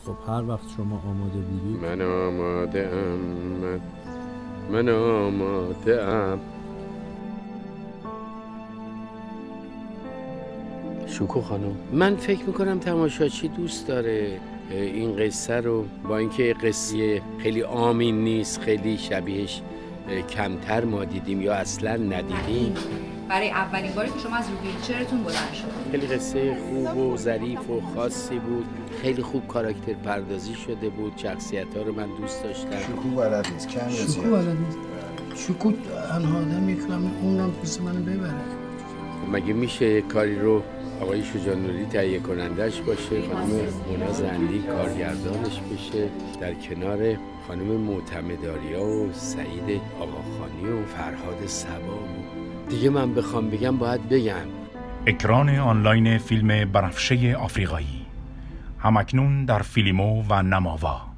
خب هر وقت شما آماده بودید. من آماده ام، من آماده ام. شوکو خانم، من فکر میکنم تماشاچی دوست داره این قصه رو، با اینکه قصه خیلی عامی نیست، خیلی شبیهش کمتر ما دیدیم یا اصلا ندیدیم. برای اولین باری که شما از رو ویلچرتون بلند شد. خیلی قصه خوب و ظریف و خاصی بود، خیلی خوب کاراکتر پردازی شده بود، شخصیت ها رو من دوست داشتم. شوکو بلد نیست، کم یا شوکو بلد نیست. شوکو تنها آدم میتونم اونم پس منو ببره. مگه میشه کاری رو آقای شجاع نوری تهیه کنندش باشه، خانم مونا زندی کارگردانش بشه، در کنار خانم معتمدآریا و سعید آقاخانی و فرهاد صبا و دیگه من بخوام بگم باید بگم. اکران آنلاین فیلم بنفشه آفریقایی همکنون در فیلمو و نماوا.